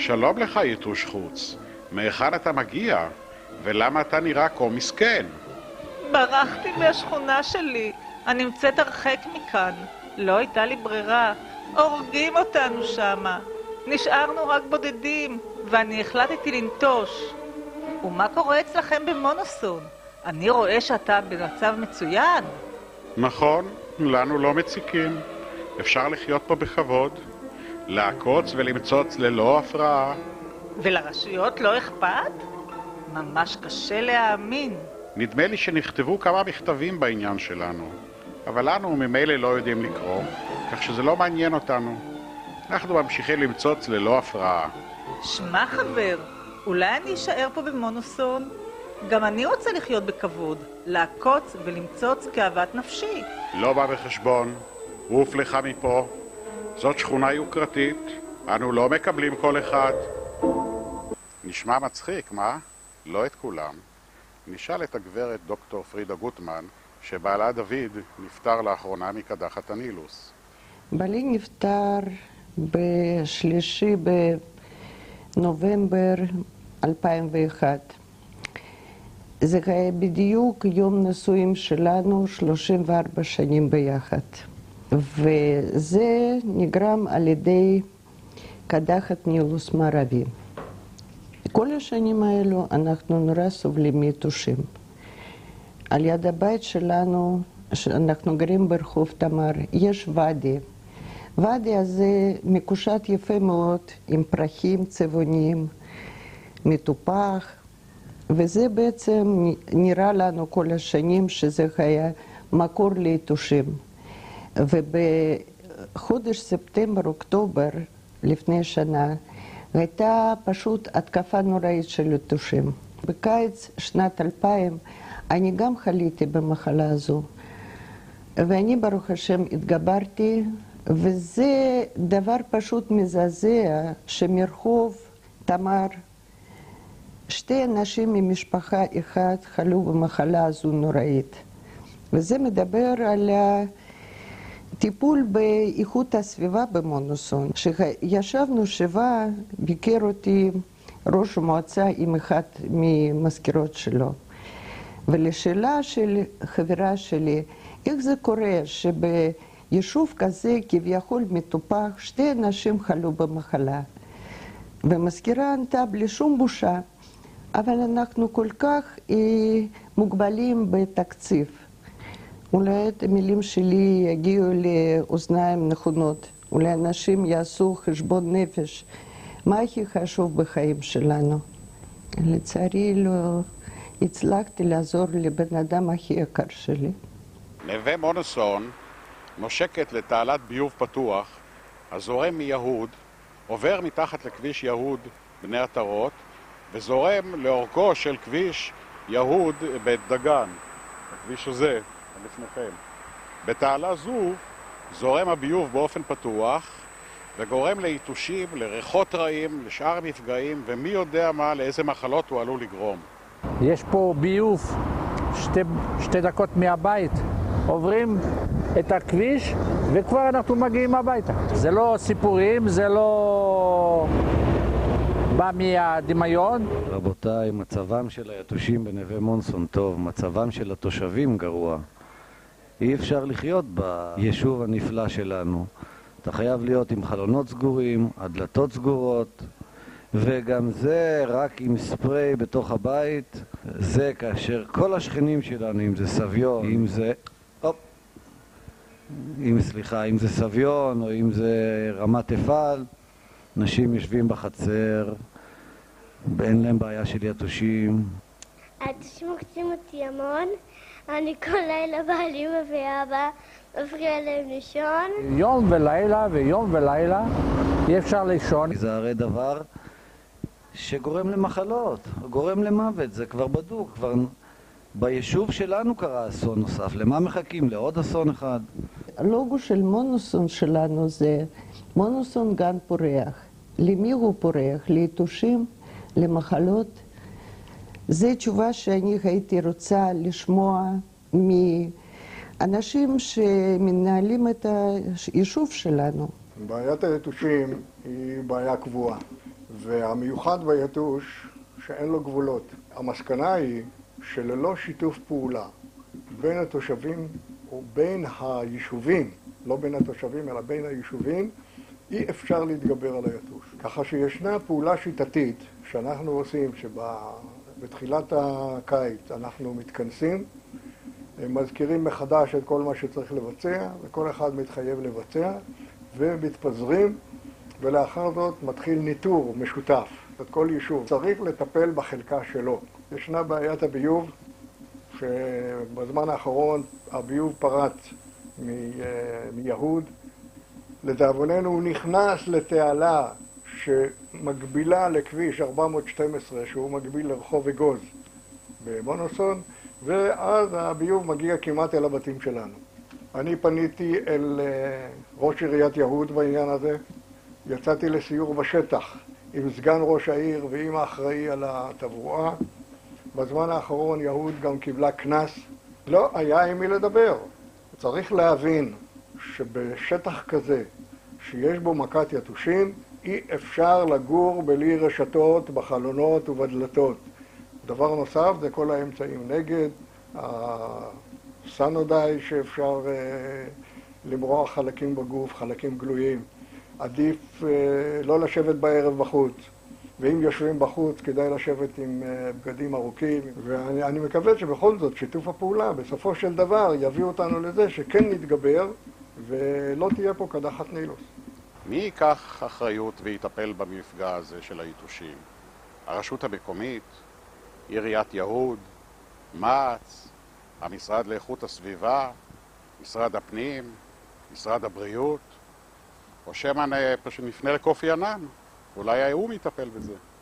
שלום לך, יתוש חוץ. מהיכן אתה מגיע? ולמה אתה נראה כה מסכן? ברחתי מהשכונה שלי. אני נמצאת הרחק מכאן. לא הייתה לי ברירה. הורגים אותנו שמה. נשארנו רק בודדים, ואני החלטתי לנטוש. ומה קורה אצלכם במונוסון? אני רואה שאתה במצב מצוין. נכון, לנו לא מציקים. אפשר לחיות פה בכבוד. לעקוץ ולמצוץ ללא הפרעה. ולרשויות לא אכפת? ממש קשה להאמין. נדמה לי שנכתבו כמה מכתבים בעניין שלנו, אבל לנו ממילא לא יודעים לקרוא, כך שזה לא מעניין אותנו. אנחנו ממשיכים למצוץ ללא הפרעה. שמע חבר, אולי אני אשאר פה במונוסון? גם אני רוצה לחיות בכבוד, לעקוץ ולמצוץ כאוות נפשי. לא בא בחשבון, עוף לך מפה. זאת שכונה יוקרתית, אנו לא מקבלים כל אחד. נשמע מצחיק, מה? לא את כולם. נשאל את הגברת דוקטור פרידה גוטמן, שבעלה דוד נפטר לאחרונה מקדחת הנילוס. בעלי נפטר ב3 בנובמבר 2001. זה היה בדיוק יום נישואים שלנו, 34 שנים ביחד. וזה נגרם על ידי קדחת נילוס מערבי. כל השנים האלו אנחנו נורא סובלים מיתושים. על יד הבית שלנו, אנחנו גרים ברחוב תמר, יש ואדי. ואדי הזה מקושט יפה מאוד, עם פרחים צבעוניים, מטופח, וזה בעצם נראה לנו כל השנים שזה היה מקור ליתושים. ובחודש ספטמבר-אוקטובר לפני שנה הייתה פשוט התקפה נוראית של יתושים. בקיץ שנת 2000 אני גם חליתי במחלה הזו, ואני ברוך השם התגברתי, וזה דבר פשוט מזעזע שמרחוב תמר 2 אנשים ממשפחה אחת חלו במחלה הזו נוראית. וזה מדבר על טיפול באיכות הסביבה במונוסון. כשישבנו 7, ביקר אותי ראש המועצה עם אחת ממזכירות שלו. ולשאלה של חברה שלי, איך זה קורה שביישוב כזה כביכול מטופח 2 אנשים חלו במחלה? ומזכירה ענתה בלי שום בושה, אבל אנחנו כל כך מוגבלים בתקציב. אולי את המילים שלי יגיעו לאוזניים נכונות. אולי אנשים יעשו חשבון נפש. מה הכי חשוב בחיים שלנו? לצערי לא הצלחתי לעזור לבן אדם הכי יקר שלי. נווה מונוסון נושקת לתעלת ביוב פתוח, הזורם מיהוד, עובר מתחת לכביש יהוד בני עטרות, וזורם לאורכו של כביש יהוד בית דגן. הכביש הזה, לפניכם. בתעלה זו זורם הביוב באופן פתוח וגורם ליתושים, לריחות רעים, לשאר מפגעים, ומי יודע מה, לאיזה מחלות הוא עלול לגרום. יש פה ביוב 2 דקות מהבית, עוברים את הכביש וכבר אנחנו מגיעים הביתה. זה לא סיפורים, זה לא בא מהדמיון. רבותיי, מצבם של היתושים בנווה מונוסון טוב, מצבם של התושבים גרוע. אי אפשר לחיות ביישוב הנפלא שלנו. אתה חייב להיות עם חלונות סגורים, הדלתות סגורות, וגם זה רק עם ספרי בתוך הבית. זה כאשר כל השכנים שלנו, אם זה סביון, אם זה סביון או אם זה רמת אפעל, נשים יושבים בחצר, ואין להם בעיה של יתושים. היתושים מוקצים אותי המון. אני כל לילה בעלי ואבא מפריע להם לישון. יום ולילה ויום ולילה אי אפשר לישון. זה הרי דבר שגורם למחלות, גורם למוות, זה כבר בדוק. כבר ביישוב שלנו קרה אסון נוסף. למה מחכים? לעוד אסון אחד? הלוגו של מונוסון שלנו זה מונוסון גן פורח. למי הוא פורח? ליתושים? למחלות? זו תשובה שאני הייתי רוצה לשמוע מאנשים שמנהלים את היישוב שלנו. בעיית היתושים היא בעיה קבועה, והמיוחד ביתוש שאין לו גבולות. המסקנה היא שללא שיתוף פעולה בין התושבים או בין היישובים, לא בין התושבים אלא בין היישובים, אי אפשר להתגבר על היתוש. ככה שישנה פעולה שיטתית שאנחנו עושים, שבתחילת הקיץ אנחנו מתכנסים, מזכירים מחדש את כל מה שצריך לבצע, וכל אחד מתחייב לבצע, ומתפזרים, ולאחר זאת מתחיל ניטור משותף. את כל יישוב צריך לטפל בחלקה שלו. ישנה בעיית הביוב, שבזמן האחרון הביוב פרץ מיהוד. לדאבוננו הוא נכנס לתעלה שמקבילה לכביש 412, שהוא מקביל לרחוב אגוז במונוסון, ואז הביוב מגיע כמעט אל הבתים שלנו. אני פניתי אל ראש עיריית יהוד בעניין הזה, יצאתי לסיור בשטח עם סגן ראש העיר ועם האחראי על התברואה. בזמן האחרון יהוד גם קיבלה כנס. לא היה עם מי לדבר. צריך להבין שבשטח כזה, שיש בו מכת יתושים, אי אפשר לגור בלי רשתות בחלונות ובדלתות. דבר נוסף זה כל האמצעים נגד, הסנודאי שאפשר למרוח חלקים בגוף, חלקים גלויים. עדיף לא לשבת בערב בחוץ, ואם יושבים בחוץ כדאי לשבת עם בגדים ארוכים, ואני מקווה שבכל זאת שיתוף הפעולה בסופו של דבר יביא אותנו לזה שכן נתגבר ולא תהיה פה קדחת נילוס. מי ייקח אחריות ויטפל במפגע הזה של היתושים? הרשות המקומית, עיריית יהוד, מע"צ, המשרד לאיכות הסביבה, משרד הפנים, משרד הבריאות, או שמא פשוט נפנה לקופי ענן, אולי הוא מטפל בזה.